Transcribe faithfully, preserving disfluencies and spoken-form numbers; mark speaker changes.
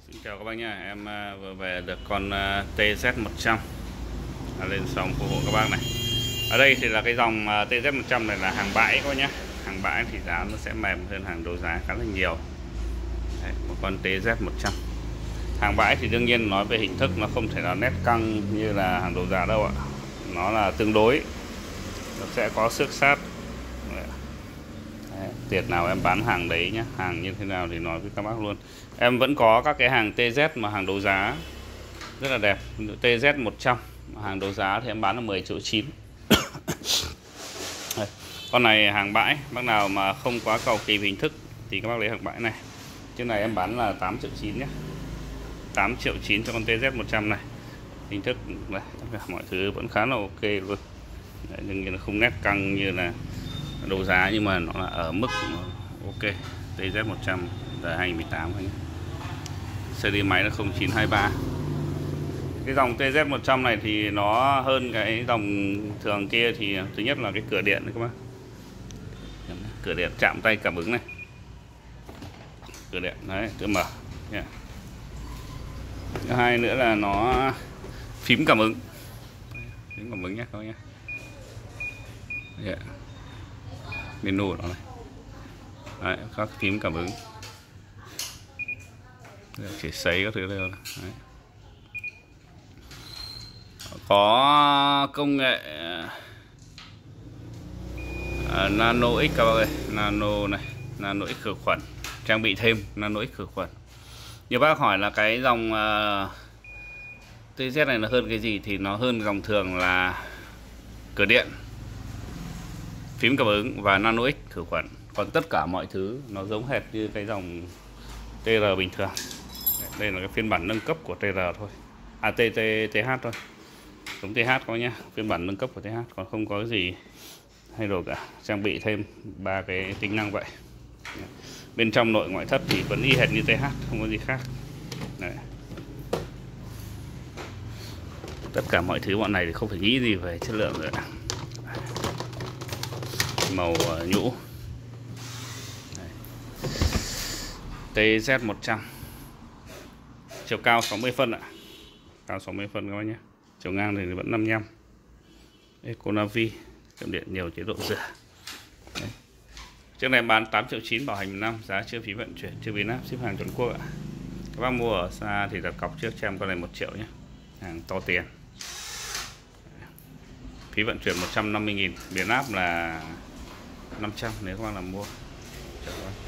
Speaker 1: Xin chào các bác nha, em vừa về được con T Z một trăm lên sóng phục vụ các bác này. Ở đây thì là cái dòng T Z một trăm này là hàng bãi các bác nhé. Hàng bãi thì giá nó sẽ mềm hơn hàng đấu giá khá là nhiều. Đấy, một con T Z một trăm. Hàng bãi thì đương nhiên nói về hình thức nó không thể nào nét căng như là hàng đấu giá đâu ạ. Nó là tương đối, nó sẽ có xước sát. Đấy, tiệt nào em bán hàng đấy nhá, hàng như thế nào thì nói với các bác luôn. Em vẫn có các cái hàng T Z mà hàng đấu giá rất là đẹp. T Z một trăm hàng đấu giá thì em bán là mười triệu chín. Con này hàng bãi, bác nào mà không quá cầu kỳ hình thức thì các bác lấy hàng bãi này. Chứ này em bán là tám triệu chín nhé, tám triệu chín cho con T Z một trăm này. Hình thức này, tất cả mọi thứ vẫn khá là ok luôn. Đấy, đương nhiên là không nét căng như là đấu giá, nhưng mà nó là ở mức ok. T Z một trăm đời hai nghìn mười tám thôi nhé. Series máy là không chín hai ba. Cái dòng T Z một trăm này thì nó hơn cái dòng thường kia thì thứ nhất là cái cửa điện này các bác. Cửa điện chạm tay cảm ứng này. Cửa điện đấy, tự mở nha. Thứ hai nữa là nó phím cảm ứng. Phím cảm ứng nhé các bác nhé. Yeah. Menu nó này. Đấy, các phím cảm ứng. Chỉ sấy các thứ đây thôi. Đấy. Có công nghệ uh, Nano X các bác ơi, Nano này, Nano X khử khuẩn, trang bị thêm Nano X khử khuẩn. Nhiều bác hỏi là cái dòng uh, T Z này nó hơn cái gì, thì nó hơn dòng thường là cửa điện, phím cảm ứng và Nano X khử khuẩn. Còn tất cả mọi thứ nó giống hệt như cái dòng T R bình thường. Đây là cái phiên bản nâng cấp của T R thôi, à T T T H thôi, giống T H có nhá, phiên bản nâng cấp của T H, còn không có gì thay đổi cả. Trang bị thêm ba cái tính năng vậy. Bên trong nội ngoại thất thì vẫn y hệt như T H, không có gì khác. Đấy. Tất cả mọi thứ bọn này thì không phải nghĩ gì về chất lượng nữa. Màu nhũ. T Z một trăm, chiều cao sáu mươi phân ạ, cao sáu mươi phân các bác nhé. Chiều ngang thì vẫn năm mươi lăm. Econavi, chậm điện nhiều chế độ rửa. Đấy. Chiếc này bán tám triệu chín, bảo hành một năm, giá chưa phí vận chuyển, chưa biến áp, ship hàng toàn quốc ạ. Các bác mua ở xa thì đặt cọc trước cho em con này một triệu nhé, hàng to tiền. Phí vận chuyển một trăm năm mươi nghìn, biến áp là năm trăm nếu các bác làm mua. Chào các bác.